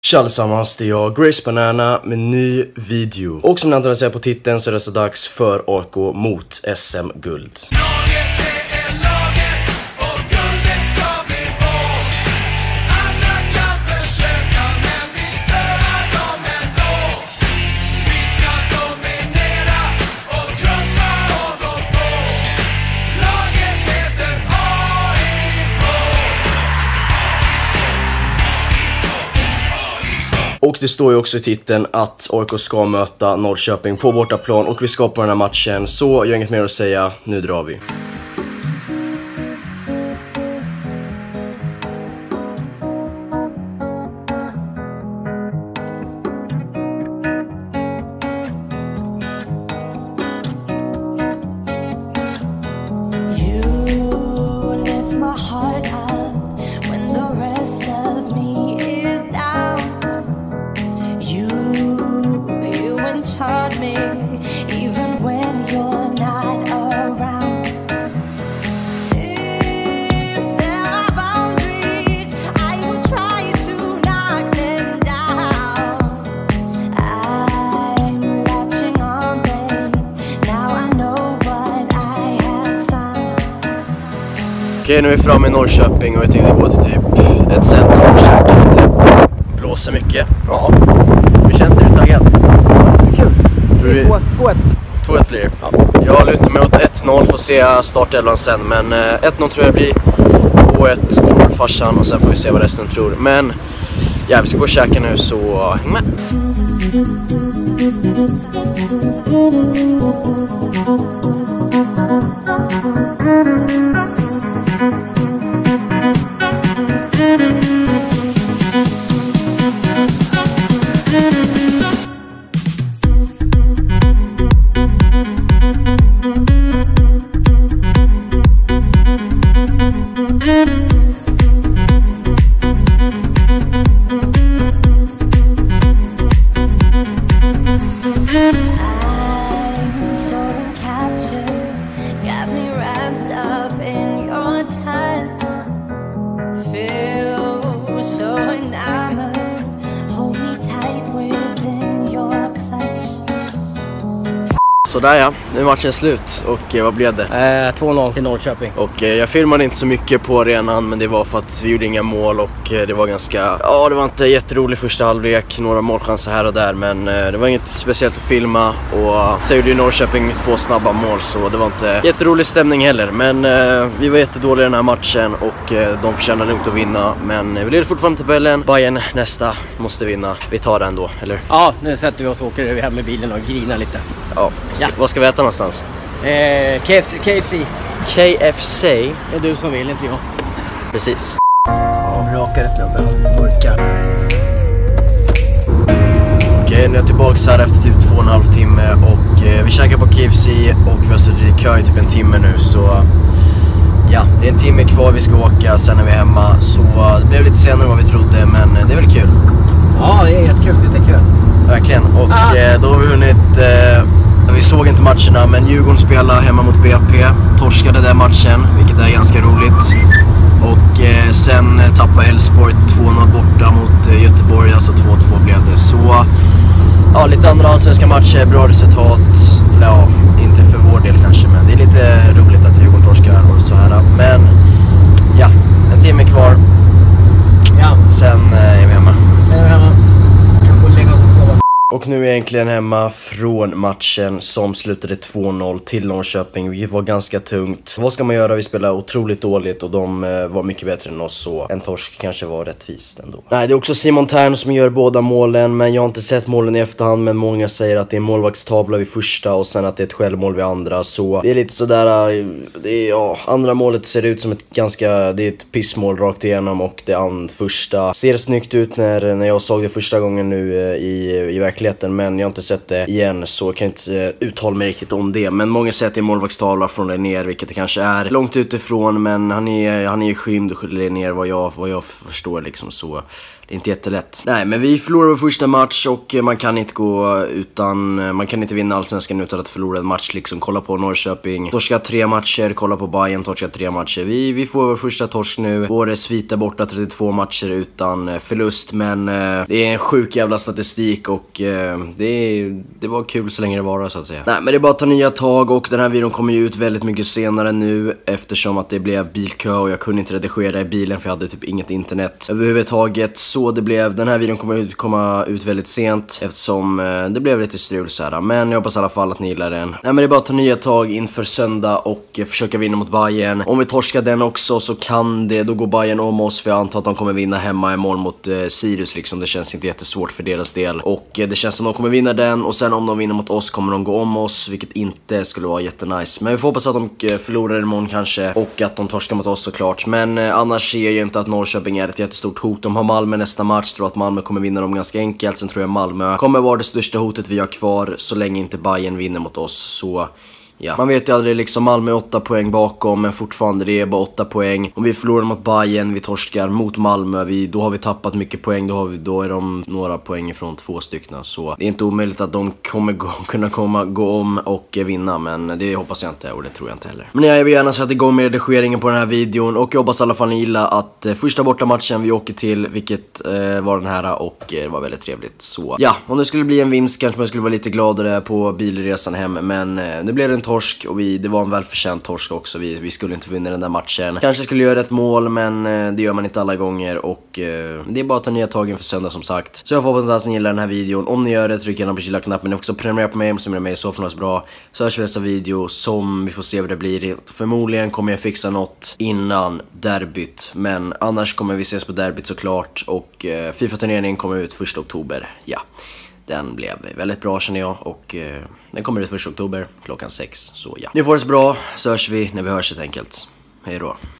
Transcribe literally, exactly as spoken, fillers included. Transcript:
Tja allesammans, det är jag, Grace Banana med ny video. Och som ni antagligen ser på titeln så är det så dags för A I K mot S M-guld. Och det står ju också i titeln att A I K ska möta Norrköping på bortaplan och vi ska på den här matchen. Så jag har inget mer att säga, nu drar vi. Even when you're not around. If there are boundaries, I will try to knock them down. I'm latching on, babe. Now I know what I have found. Okej, nu är vi framme i Norrköping och jag tänkte gå till typ ett centrum och käka lite. Blåser mycket. Ja. Hur känns det? Är du taggad? Kul. två ett. två ett blir. Ja. Jag lutar mig åt ett noll, får se startelvan sen. Men eh, ett noll tror jag blir. två ett tror farsan och sen får vi se vad resten tror. Men ja, vi ska gå och käka nu så häng med. Så där ja, nu är matchen slut och eh, vad blev det? Eh, två noll till Norrköping. Och eh, jag filmade inte så mycket på arenan, men det var för att vi gjorde inga mål och eh, det var ganska, ja det var inte jätterolig första halvlek, några målchanser här och där, men eh, det var inget speciellt att filma och så gjorde ju Norrköping två snabba mål så det var inte jätterolig stämning heller, men eh, vi var jättedåliga i den här matchen och eh, de förtjänade nog att vinna, men eh, vi leder fortfarande tabellen. Bayern nästa måste vinna, vi tar den då, eller? Ja, nu sätter vi oss och åker hem med bilen och grinar lite. Ja, ska, ja. Vad ska vi äta någonstans? Eh, K F C, K F C. K F C? Det är du som vill, inte jag. Precis. Ja, rakare snubben, mörka. Okej, nu är jag tillbaka här efter typ två och en halv timme och eh, vi käkar på K F C och vi har suttit i kö i typ en timme nu så ja, det är en timme kvar vi ska åka, sen är vi hemma så uh, det blev lite senare än vad vi trodde, men uh, det är väl kul. Ja, det är jättekul, sitta i kö. Verkligen, och ah. eh, då har vi hunnit, eh, vi såg inte matcherna, men Djurgården spelar hemma mot B P, torskade den matchen, vilket är ganska roligt. Och eh, sen tappade Elfsborg två noll borta mot eh, Göteborg, alltså två två blev det. Så ja, lite andra allsvenska matcher, bra resultat. Ja, inte för vår del kanske, men det är lite roligt att Djurgården torskar och så här. Men ja, en timme kvar. Ja. Sen eh, är vi hemma. Sen är vi hemma. Kan gå och lägga oss och sova. Och nu är jag egentligen hemma från matchen som slutade två noll till Norrköping, vilket var ganska tungt. Vad ska man göra? Vi spelade otroligt dåligt och de eh, var mycket bättre än oss, så en torsk kanske var rättvist ändå. Nej, det är också Simon Tern som gör båda målen, men jag har inte sett målen i efterhand, men många säger att det är en målvaktstavla vid första och sen att det är ett självmål vid andra, så det är lite sådär, det är, ja, andra målet ser ut som ett ganska, det är ett pissmål rakt igenom och det and, första ser snyggt ut när, när jag såg det första gången nu eh, i, i verkligheten. Men jag har inte sett det igen så jag kan inte uttala mig riktigt om det. Men många säger att det är målvaktstavla från Linnér, vilket det kanske är långt utifrån, men han är, han är skymd och Linnér vad jag, vad jag förstår liksom, så det är inte jättelätt. Nej, men vi förlorade vår första match och man kan inte gå utan, man kan inte vinna Allsvenskan utan att förlora en match liksom. Kolla på Norrköping, torska tre matcher, kolla på Bayern, torska tre matcher. Vi, vi får vår första torsk nu, vår svita borta trettiotvå matcher utan förlust, men eh, det är en sjuk jävla statistik och eh, det, är, det var kul så länge det var så att säga. Nej, men det är bara att ta nya tag och den här videon kommer ju ut väldigt mycket senare nu eftersom att det blev bilkö och jag kunde inte redigera i bilen för jag hade typ inget internet överhuvudtaget, så det blev, den här videon kommer ut, komma ut väldigt sent eftersom eh, det blev lite strul så här. Men jag hoppas i alla fall att ni gillar den. Nej, men det är bara att ta nya tag inför söndag och eh, försöka vinna mot Bayern. Om vi torskar den också så kan det, då går Bayern om oss, för jag antar att de kommer vinna hemma i mål mot eh, Sirius liksom. Det känns inte jättesvårt för deras del och eh, det känns som att de kommer vinna den, och sen om de vinner mot oss kommer de gå om oss, vilket inte skulle vara jättenice. Men vi får hoppas att de eh, förlorar imorgon kanske och att de torskar mot oss såklart. Men eh, annars ser jag inte att Norrköping är ett jättestort hot. De har Malmö nästa match, tror att Malmö kommer vinna dem ganska enkelt. Sen tror jag Malmö kommer vara det största hotet vi har kvar så länge inte Bayern vinner mot oss. Så ja, man vet ju aldrig liksom, Malmö är åtta poäng bakom, men fortfarande det är bara åtta poäng. Om vi förlorar mot Bayern, vi torskar mot Malmö, vi, då har vi tappat mycket poäng, då, har vi, då är de några poäng ifrån två stycken. Så det är inte omöjligt att de kommer gå, kunna komma, gå om och vinna, men det hoppas jag inte och det tror jag inte heller. Men jag vill gärna sätta igång med redigeringen på den här videon och jag hoppas i alla fall ni gillar att eh, första borta matchen vi åker till, vilket eh, var den här, och eh, var väldigt trevligt. Så ja, om det skulle bli en vinst kanske man skulle vara lite gladare på bilresan hem, men eh, nu blev det en torsk och vi, det var en välförtjänt torsk också. Vi, vi skulle inte vinna den där matchen. Kanske skulle göra ett mål, men eh, det gör man inte alla gånger och eh, det är bara att ta nya tag inför söndag som sagt. Så jag hoppas att ni gillar den här videon. Om ni gör det, tryck gärna på gilla-knappen. Ni får också prenumerera på mig om ni är med så för något bra. Så hörs vi nästa video som vi får se vad det blir. Förmodligen kommer jag fixa något innan derbyt, men annars kommer vi ses på derbyt såklart. Och eh, FIFA-turneringen kommer ut första oktober. Ja. Den blev väldigt bra känner jag och eh, den kommer ut första oktober klockan sex. Så ja, ni får det så bra, så hörs vi när vi hörs helt enkelt. Hej då.